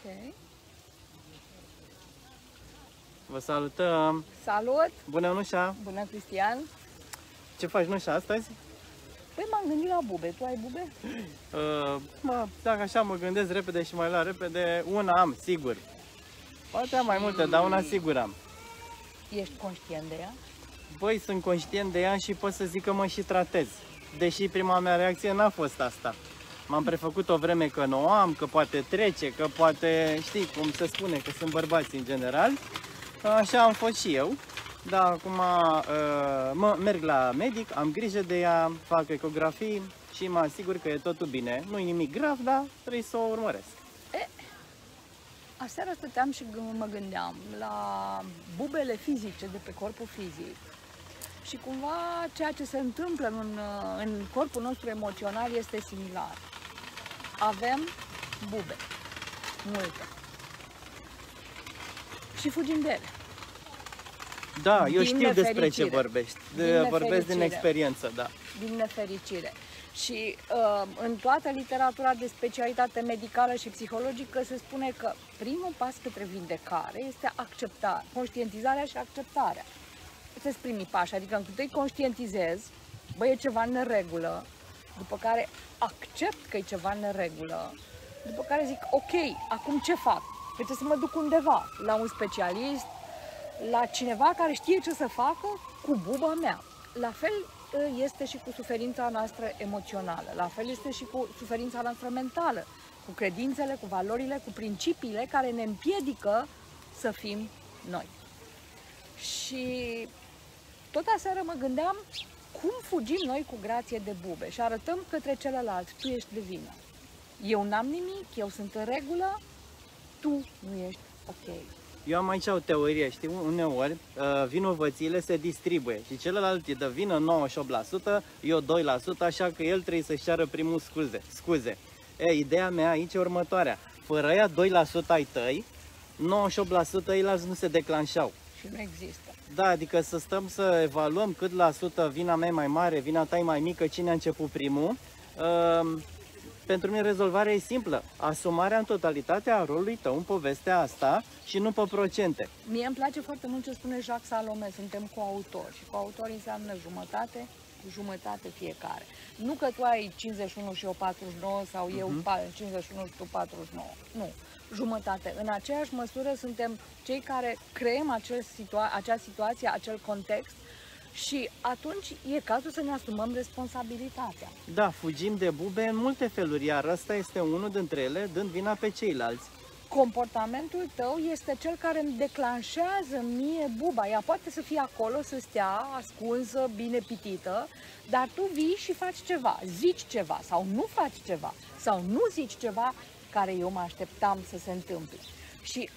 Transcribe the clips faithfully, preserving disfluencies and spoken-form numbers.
Ok. Vă salutăm! Salut! Bună, Nușa! Bună, Cristian! Ce faci, Nușa, astăzi? Păi m-am gândit la bube. Tu ai bube? Uh, mă, dacă așa mă gândesc repede și mai la repede, una am, sigur. Poate am mai multe, dar una sigur am. Ești conștient de ea? Băi, sunt conștient de ea și pot să zic că mă și tratez. Deși prima mea reacție n-a fost asta. M-am prefăcut o vreme că nu o am, că poate trece, că poate, știi cum se spune, că sunt bărbați în general. Așa am fost și eu. Dar acum uh, mă, merg la medic, am grijă de ea, fac ecografii și mă asigur că e totul bine. Nu e nimic grav, dar trebuie să o urmăresc. E, aseară stăteam și mă gândeam la bubele fizice de pe corpul fizic. Și cumva ceea ce se întâmplă în, în corpul nostru emoțional este similar. Avem bube, multe. Și fugim de ele. Da, eu din știu despre ce vorbești. Din Vorbesc din experiență, da. Din nefericire. Și uh, în toată literatura de specialitate medicală și psihologică se spune că primul pas către vindecare este acceptarea, conștientizarea și acceptarea. Sunt primii pași, adică întâi conștientizez, bă, e ceva în neregulă, după care accept că e ceva în neregulă, după care zic, ok, acum ce fac? Păi trebuie să mă duc undeva, la un specialist, la cineva care știe ce să facă cu buba mea. La fel este și cu suferința noastră emoțională, la fel este și cu suferința noastră mentală, cu credințele, cu valorile, cu principiile care ne împiedică să fim noi. Și tot aseară mă gândeam cum fugim noi cu grație de bube și arătăm către celălalt, tu ești de vină. Eu n-am nimic, eu sunt în regulă, tu nu ești ok. Eu am aici o teorie, știi, uneori uh, vinovățiile se distribuie și celălalt îi dă vină nouăzeci și opt la sută, eu doi la sută, așa că el trebuie să-și ceară primul scuze. scuze. E, ideea mea aici e următoarea, fără aia doi la sută ai tăi, nouăzeci și opt la sută eilalți nu se declanșau. Și nu există. Da, adică să stăm să evaluăm cât la sută vina mea e mai mare, vina ta e mai mică, cine a început primul. Uh, Pentru mine rezolvarea e simplă, asumarea în totalitate a rolului tău în povestea asta și nu pe procente. Mie îmi place foarte mult ce spune Jacques Salomé, suntem coautori și coautori înseamnă jumătate, jumătate fiecare. Nu că tu ai cincizeci și unu și eu patruzeci și nouă sau eu uh-huh. cincizeci și unu și tu patruzeci și nouă, nu, jumătate. În aceeași măsură suntem cei care creăm acel situa- acea situație, acel context. Și atunci e cazul să ne asumăm responsabilitatea. Da, fugim de bube în multe feluri, iar ăsta este unul dintre ele, dând vina pe ceilalți. Comportamentul tău este cel care îmi declanșează mie buba. Ea poate să fie acolo, să stea ascunsă, bine pitită, dar tu vii și faci ceva, zici ceva sau nu faci ceva, sau nu zici ceva care eu mă așteptam să se întâmple. Și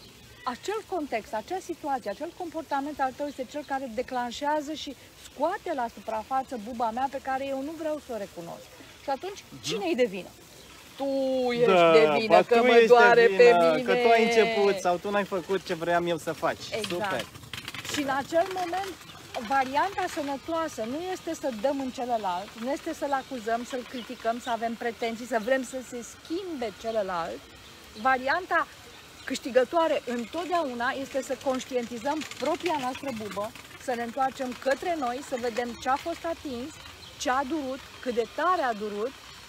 acel context, acea situație, acel comportament al tău este cel care declanșează și scoate la suprafață buba mea pe care eu nu vreau să o recunosc. Și atunci, cine e de vină? Tu ești da, de vină, că mă doare vină, pe mine. Că tu ai început sau tu n-ai făcut ce vreau eu să faci. Exact. Super. Și în acel moment, varianta sănătoasă nu este să dăm în celălalt, nu este să-l acuzăm, să-l criticăm, să avem pretenții, să vrem să se schimbe celălalt. Varianta câștigătoare întotdeauna este să conștientizăm propria noastră bubă, să ne întoarcem către noi, să vedem ce a fost atins, ce a durut, cât de tare a durut,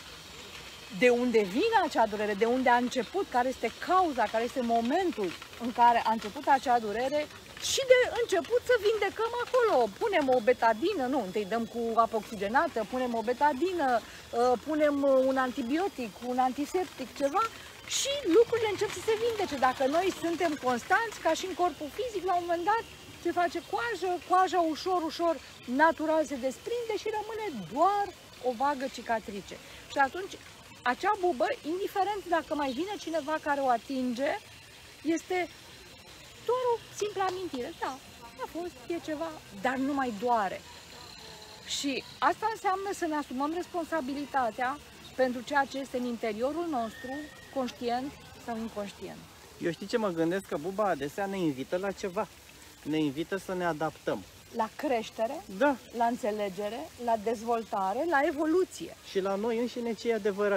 de unde vine acea durere, de unde a început, care este cauza, care este momentul în care a început acea durere și de început să vindecăm acolo. Punem o betadină, nu, întâi dăm cu apă oxigenată, punem o betadină, punem un antibiotic, un antiseptic, ceva, și lucrurile încep să se vindece. Dacă noi suntem constanți, ca și în corpul fizic, la un moment dat se face coajă, coaja ușor, ușor, natural se desprinde și rămâne doar o vagă cicatrice. Și atunci, acea bubă, indiferent dacă mai vine cineva care o atinge, este doar o simplă amintire. Da, a fost, e ceva, dar nu mai doare. Și asta înseamnă să ne asumăm responsabilitatea pentru ceea ce este în interiorul nostru, conștient sau inconștient. Eu știi ce mă gândesc? Că buba adesea ne invită la ceva. Ne invită să ne adaptăm. La creștere, da. La înțelegere, la dezvoltare, la evoluție. Și la noi înșine cei adevărați.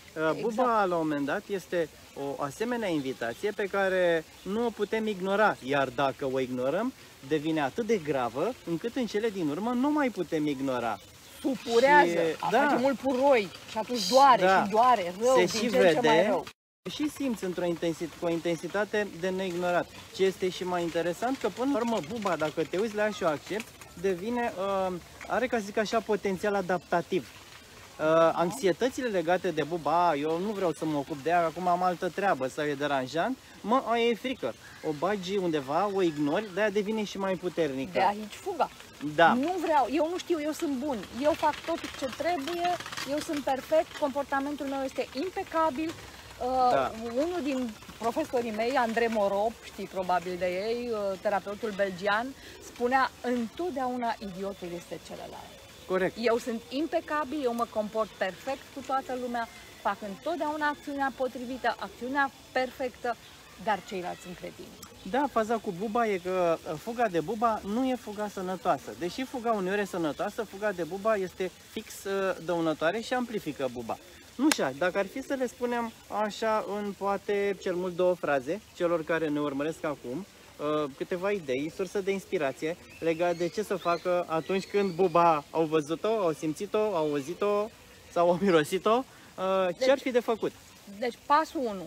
Buba, exact. La un moment dat, este o asemenea invitație pe care nu o putem ignora, iar dacă o ignorăm, devine atât de gravă, încât în cele din urmă nu mai putem ignora. Supurează, și, da, face mult puroi și atunci doare, da, și doare, rău, se din și ce vede, ce mai rău. Și simți într-o intensitate, cu o intensitate de neignorat. Ce este și mai interesant, că până la urmă Buba, dacă te uiți la ea și o accepti, devine, uh, are, ca să zic așa, potențial adaptativ. Uh, anxietățile legate de Buba, eu nu vreau să mă ocup de ea, acum am altă treabă sau e deranjant, mă, aia e frică. O bagi undeva, o ignori, de-aia devine și mai puternică. De aici fuga. Da. Nu vreau, eu nu știu, eu sunt bun, eu fac tot ce trebuie, eu sunt perfect, comportamentul meu este impecabil. Uh, da. Unul din profesorii mei, Andrei Morop, știi probabil de ei, uh, terapeutul belgian, spunea întotdeauna idiotul este celălalt. Corect. Eu sunt impecabil, eu mă comport perfect cu toată lumea, fac întotdeauna acțiunea potrivită, acțiunea perfectă, dar ceilalți sunt cretini. Da, faza cu Buba e că fuga de Buba nu e fuga sănătoasă. Deși fuga uneori e sănătoasă, fuga de Buba este fix dăunătoare și amplifică Buba. Nu știu, dacă ar fi să le spunem așa în poate cel mult două fraze celor care ne urmăresc acum, câteva idei, sursă de inspirație legate de ce să facă atunci când Buba au văzut-o, au simțit-o, au auzit-o sau au mirosit-o, ce deci, ar fi de făcut? Deci pasul unu,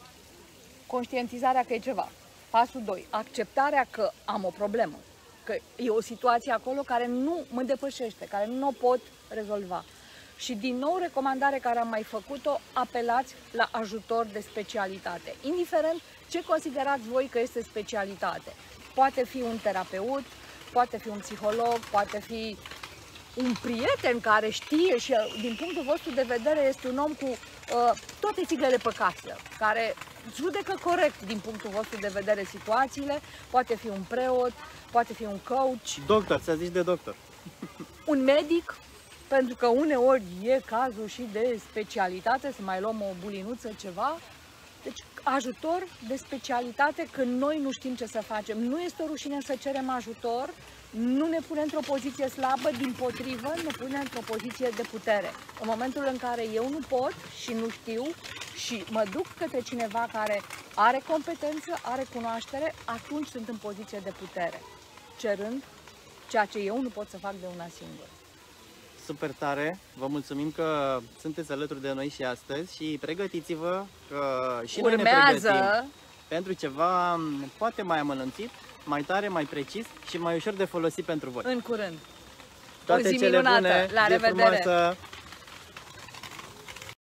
conștientizarea că e ceva. Pasul doi, acceptarea că am o problemă, că e o situație acolo care nu mă depășește, care nu o pot rezolva. Și din nou, recomandare care am mai făcut-o, apelați la ajutor de specialitate, indiferent ce considerați voi că este specialitate. Poate fi un terapeut, poate fi un psiholog, poate fi un prieten care știe și din punctul vostru de vedere este un om cu uh, toate țiglele pe casă, care judecă corect din punctul vostru de vedere situațiile, poate fi un preot, poate fi un coach. Doctor, să zici de doctor. Un medic, pentru că uneori e cazul și de specialitate, să mai luăm o bulinuță, ceva. Deci ajutor de specialitate când noi nu știm ce să facem. Nu este o rușine să cerem ajutor, nu ne pune într-o poziție slabă, dimpotrivă, ne pune într-o poziție de putere. În momentul în care eu nu pot și nu știu și mă duc către cineva care are competență, are cunoaștere, atunci sunt în poziție de putere, cerând ceea ce eu nu pot să fac de una singură. Super tare, vă mulțumim că sunteți alături de noi și astăzi și pregătiți-vă că și Urmează... noi ne pregătim pentru ceva poate mai amănunțit, mai tare, mai precis și mai ușor de folosit pentru voi. În curând. Toate o zi cele minunată. bune, La revedere! Frumoasă.